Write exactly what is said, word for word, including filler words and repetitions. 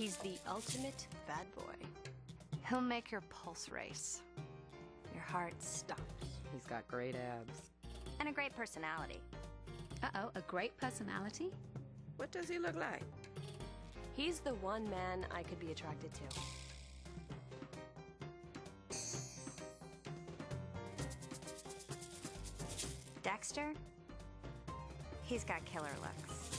He's the ultimate bad boy. He'll make your pulse race. Your heart stops. He's got great abs. And a great personality. Uh-oh, a great personality? What does he look like? He's the one man I could be attracted to. Dexter? He's got killer looks.